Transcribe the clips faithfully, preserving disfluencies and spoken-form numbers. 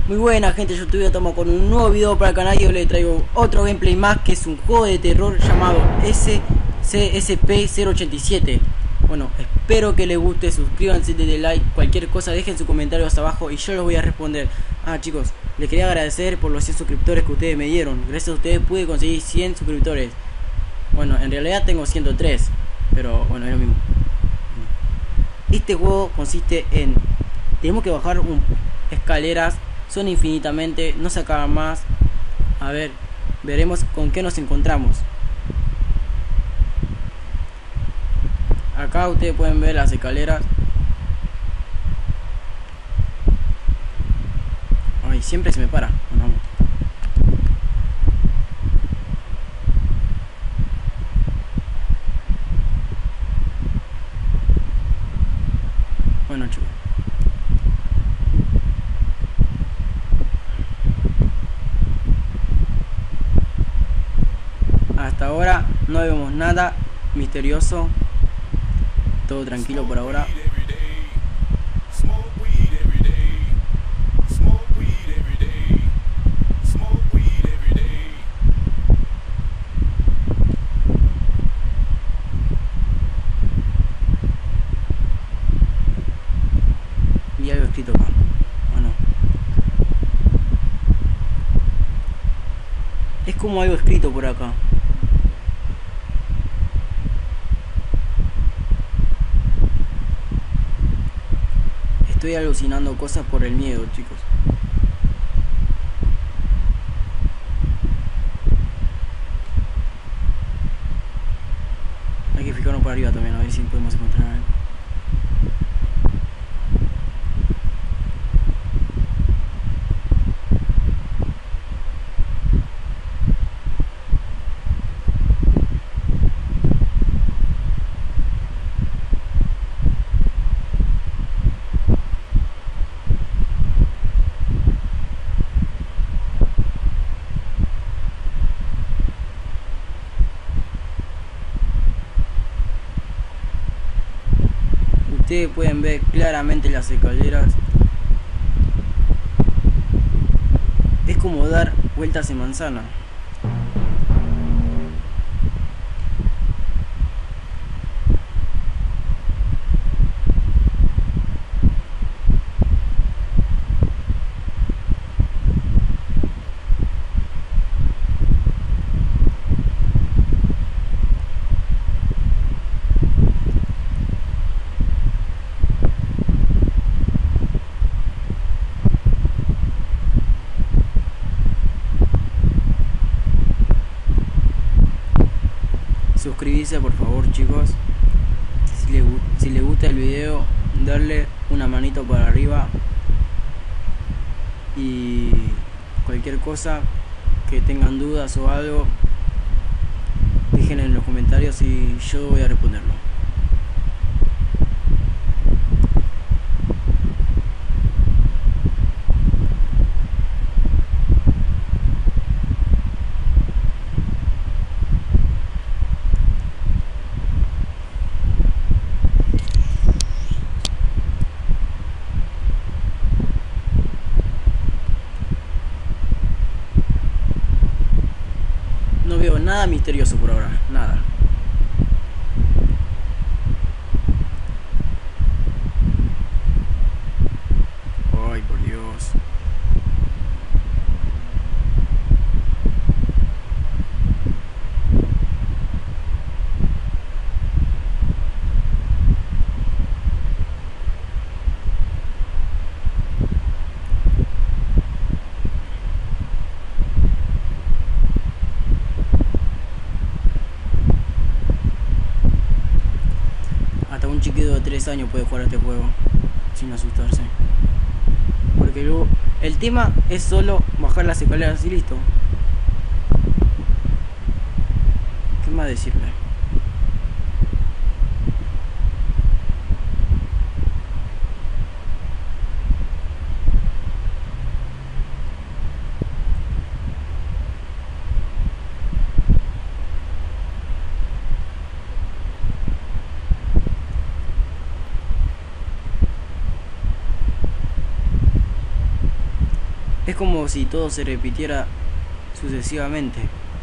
Muy buena gente, yo te tomo con un nuevo video para el canal y hoy le traigo otro gameplay más, que es un juego de terror llamado S C S P cero ochenta y siete. Bueno, espero que les guste, suscríbanse, denle like, cualquier cosa dejen sus comentarios abajo y yo los voy a responder. Ah chicos, les quería agradecer por los cien suscriptores que ustedes me dieron. Gracias a ustedes pude conseguir cien suscriptores. Bueno, en realidad tengo ciento tres, pero bueno, es lo mismo. Este juego consiste en... tenemos que bajar un, escaleras, son infinitamente, no se acaban más. A ver, veremos con qué nos encontramos. Acá ustedes pueden ver las escaleras. Ay, siempre se me para. Bueno, vamos. Bueno, chicos. Hasta ahora no vemos nada misterioso. Todo tranquilo por ahora. Y algo escrito acá, ¿o no? Es como algo escrito por acá. Estoy alucinando cosas por el miedo, chicos. Hay que fijarnos por arriba también, a ver si podemos encontrar algo. Ustedes pueden ver claramente las escaleras. Es como dar vueltas en manzana. Suscribirse por favor, chicos. Si les, si les gusta el video, darle una manito para arriba. Y cualquier cosa que tengan dudas o algo, dejen en los comentarios y yo voy a responderlo. No veo nada misterioso por ahora, nada. Ay, por Dios. Un chiquito de tres años puede jugar a este juego sin asustarse, porque luego el tema es solo bajar las escaleras y listo. ¿Qué más decirle? Es como si todo se repitiera sucesivamente.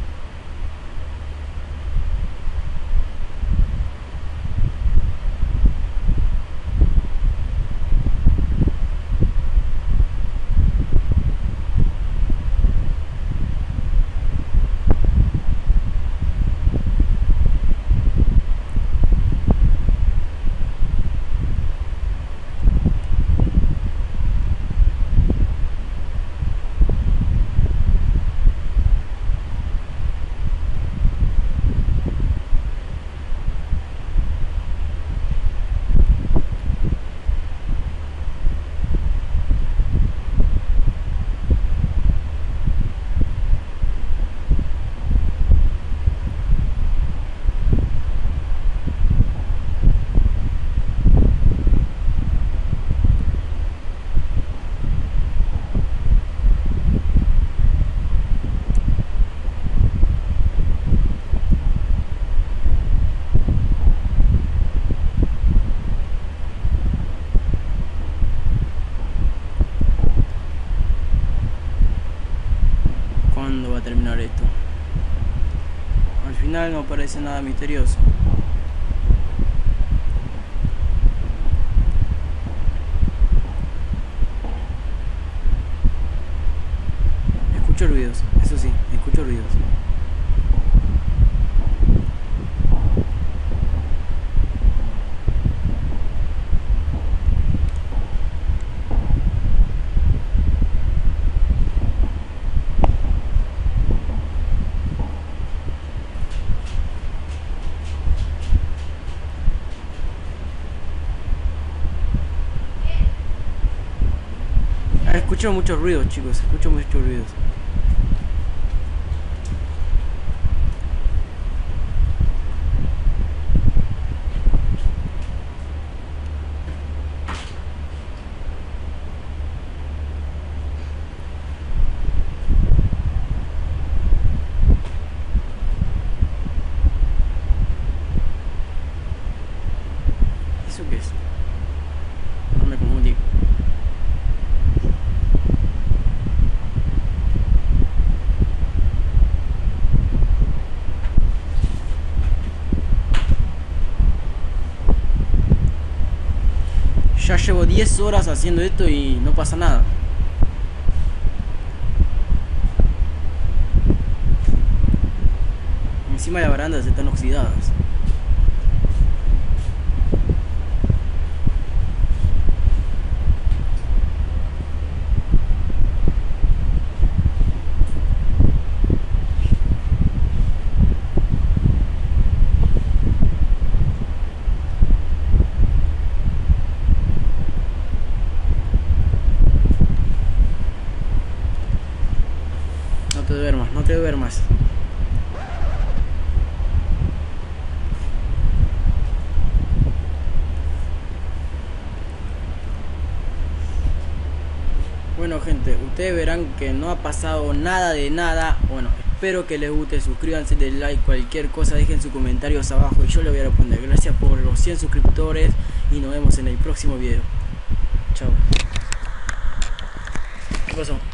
¿Cuándo va a terminar esto? Al final no parece nada misterioso. Escucho ruidos, eso sí, escucho ruidos. Ah, escucho muchos ruidos, chicos, escucho muchos ruidos. ¿Eso qué es? No me confundí. Ya llevo diez horas haciendo esto y no pasa nada. Encima de las barandas están oxidadas. No te duermas, no te duermas. Bueno, gente, ustedes verán que no ha pasado nada de nada. Bueno, espero que les guste, suscríbanse, den like, cualquier cosa dejen sus comentarios abajo y yo les voy a responder. Gracias por los cien suscriptores y nos vemos en el próximo video. Chao. ¿Qué pasó?